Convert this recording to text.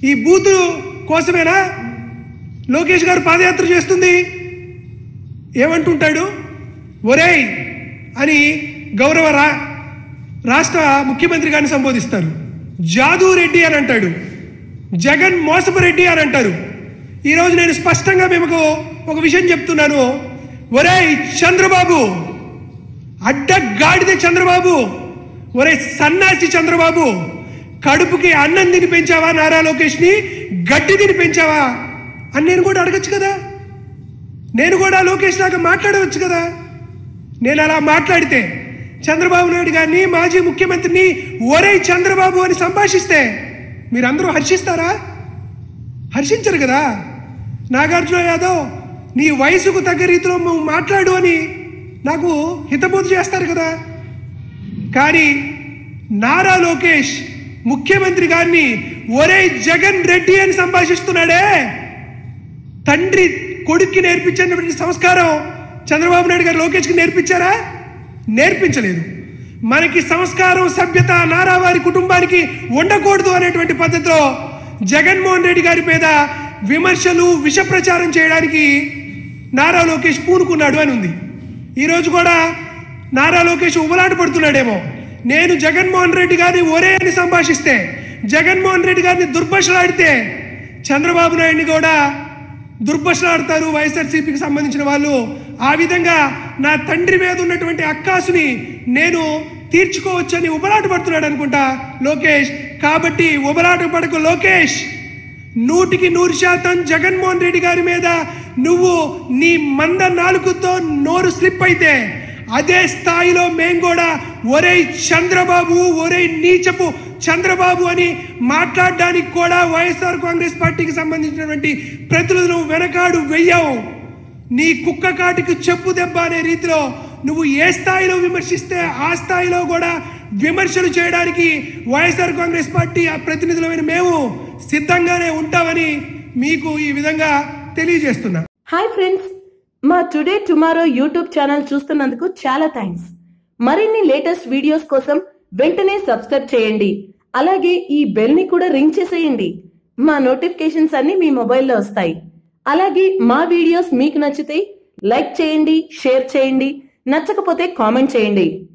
ఈ బూతు కోసమేనా లోకేష్ గారు పాదయాత్ర చేస్తుంది? ఏమంటుంటాడు? ఒరేయ్ అని గౌరవ రాష్ట్ర ముఖ్యమంత్రి గారిని సంబోధిస్తారు. జాదూ రెడ్డి అని అంటాడు, జగన్ మోసపు రెడ్డి అని అంటారు. ఈరోజు నేను స్పష్టంగా మీకు ఒక విషయం చెప్తున్నాను. ఒరేయ్ చంద్రబాబు, అడ్డగాడిదే చంద్రబాబు, ఒరే సన్నాసి చంద్రబాబు, కడుపుకి అన్నం తిని పెంచావా నారా లోకేష్ని? గడ్డి తిని పెంచావా అని నేను కూడా అడగచ్చు కదా. నేను కూడా లోకేష్ లాగా మాట్లాడవచ్చు కదా. నేను అలా మాట్లాడితే చంద్రబాబు నాయుడు గారిని, మాజీ ముఖ్యమంత్రిని ఒరే చంద్రబాబు అని సంభాషిస్తే మీరందరూ హర్షిస్తారా? హర్షించరు కదా. నాగార్జున యాదవ్ నీ వయసుకు తగ్గ రీతిలో మాట్లాడు అని నాకు హితబోధ చేస్తారు కదా. కానీ నారా లోకేష్ ముఖ్యమంత్రి గారిని ఒరే జగన్ రెడ్డి అని సంభాషిస్తున్నాడే, తండ్రి కొడుక్కి నేర్పించినటువంటి సంస్కారం చంద్రబాబు నాయుడు గారు లోకేష్కి నేర్పించారా? నేర్పించలేదు. మనకి సంస్కారం, సభ్యత నారా వారి కుటుంబానికి ఉండకూడదు అనేటువంటి పద్ధతిలో జగన్మోహన్ రెడ్డి గారి మీద విమర్శలు, విష ప్రచారం చేయడానికి నారా లోకేష్ పూనుకున్నాడు అని ఉంది. ఈరోజు కూడా నారా లోకేష్ ఉబలాట పడుతున్నాడేమో. నేను జగన్మోహన్ రెడ్డి గారిని ఒరే అని సంభాషిస్తే, జగన్మోహన్ రెడ్డి గారిని దుర్భాషలాడితే చంద్రబాబు నాయుడిని కూడా దుర్భాషలాడతారు వైఎస్ఆర్సీపీకి సంబంధించిన వాళ్ళు. ఆ విధంగా నా తండ్రి మీద ఉన్నటువంటి అక్కాసుని నేను తీర్చుకోవచ్చని ఉబలాట పడుతున్నాడు అనుకుంటా లోకేష్. కాబట్టి ఉబలాట పడకు లోకేష్. 100% జగన్మోహన్ రెడ్డి గారి మీద నువ్వు నీ మంద నాలుగుతో నోరు స్లిప్ అయితే అదే స్థాయిలో మేము కూడా ఒరే చంద్రబాబు, ఒరే నీచపు చంద్రబాబు అని మాట్లాడడానికి కూడా వైఎస్ఆర్ కాంగ్రెస్ పార్టీకి సంబంధించినటువంటి ప్రతినిధులు వెనకాడు వెయ్యవు. నీ కుక్క కాటికి చెప్పు దెబ్బ అనే రీతిలో నువ్వు ఏ స్థాయిలో విమర్శిస్తే ఆ స్థాయిలో కూడా విమర్శలు చేయడానికి వైఎస్ఆర్ కాంగ్రెస్ పార్టీ ఆ ప్రతినిధులమైన మేము సిద్ధంగానే ఉంటామని మీకు ఈ విధంగా తెలియజేస్తున్నా. హాయ్ ఫ్రెండ్స్, మా టుడే టుమారో యూట్యూబ్ ఛానల్ చూస్తున్నందుకు చాలా థ్యాంక్స్. మరిన్ని లేటెస్ట్ వీడియోస్ కోసం వెంటనే సబ్స్క్రైబ్ చేయండి. అలాగే ఈ బెల్ ని కూడా రింగ్ చేసేయండి. మా నోటిఫికేషన్స్ అన్ని మీ మొబైల్లో వస్తాయి. అలాగే మా వీడియోస్ మీకు నచ్చితే లైక్ చేయండి, షేర్ చేయండి, నచ్చకపోతే కామెంట్ చేయండి.